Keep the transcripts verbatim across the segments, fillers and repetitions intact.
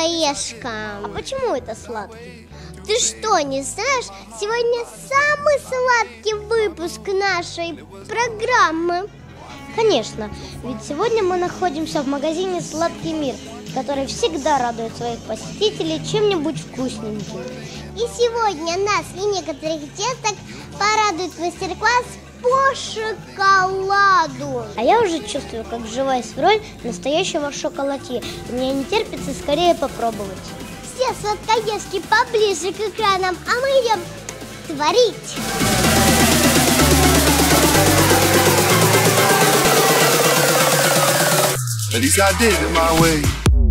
сладкоежка. А почему это сладкий? Ты что, не знаешь? Сегодня самый сладкий выпуск нашей программы. Конечно, ведь сегодня мы находимся в магазине «Сладкий мир», который всегда радует своих посетителей чем-нибудь вкусненьким. И сегодня нас и некоторых деток порадует мастер-класс по шоколаду. А я уже чувствую, как вживаюсь в роль настоящего шоколадье. Мне не терпится скорее попробовать. Все сладкоежки поближе к экранам, а мы идем творить. At least I did it my way.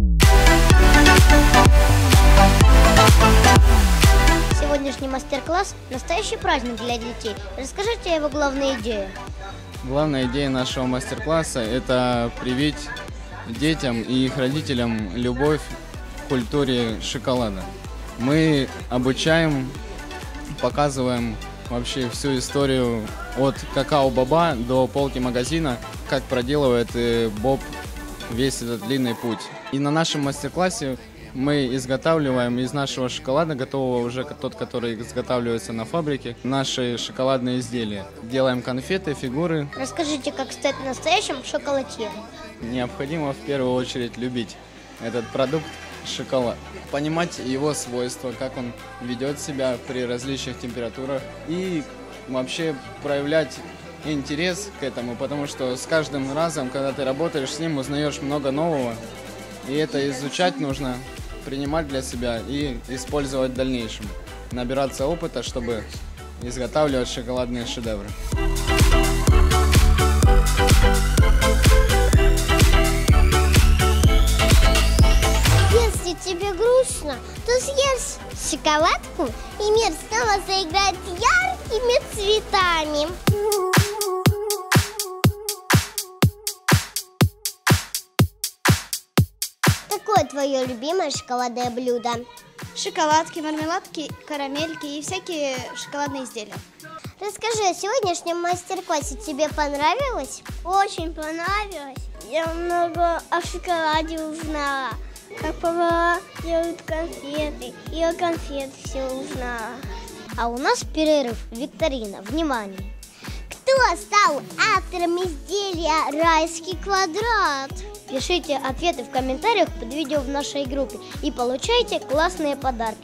Сегодняшний мастер-класс – настоящий праздник для детей. Расскажите о его главной идее. Главная идея нашего мастер-класса – это привить детям и их родителям любовь к культуре шоколада. Мы обучаем, показываем вообще всю историю от какао-боба до полки магазина, как проделывает Боб весь этот длинный путь. И на нашем мастер-классе мы изготавливаем из нашего шоколада, готового уже тот, который изготавливается на фабрике, наши шоколадные изделия. Делаем конфеты, фигуры. Расскажите, как стать настоящим шоколадье. Необходимо в первую очередь любить этот продукт шоколад, понимать его свойства, как он ведет себя при различных температурах и вообще проявлять интерес к этому, потому что с каждым разом, когда ты работаешь с ним, узнаешь много нового, и это изучать нужно, принимать для себя и использовать в дальнейшем. Набираться опыта, чтобы изготавливать шоколадные шедевры. Если тебе грустно, то съешь шоколадку, и мир снова заиграет яркими цветами. Какое твое любимое шоколадное блюдо? Шоколадки, мармеладки, карамельки и всякие шоколадные изделия. Расскажи, о сегодняшнем мастер-классе тебе понравилось? Очень понравилось. Я много о шоколаде узнала. Как повара делают конфеты. И о конфет все узнала. А у нас перерыв, викторина. Внимание! Кто стал автором изделия «Райский квадрат»? Пишите ответы в комментариях под видео в нашей группе и получайте классные подарки.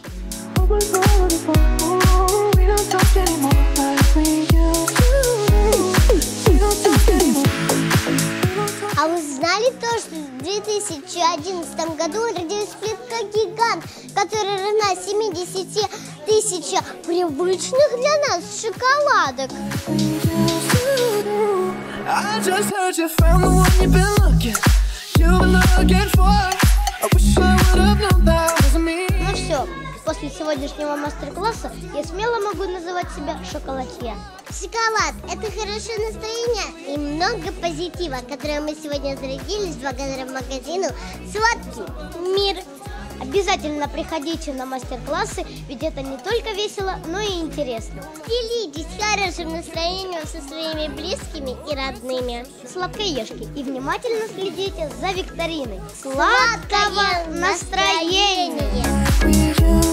А вы знали то, что в две тысячи одиннадцатом году родилась плитка-гигант, которая равна семидесяти тысячам привычных для нас шоколадок? Ну все, после сегодняшнего мастер-класса я смело могу называть себя шоколадье. Шоколад – это хорошее настроение и много позитива, которое мы сегодня зарядились благодаря магазину «Сладкий мир». Обязательно приходите на мастер-классы, ведь это не только весело, но и интересно. Делитесь хорошим настроением со своими близкими и родными. Сладкоежки, и внимательно следите за викториной. Сладкого настроения!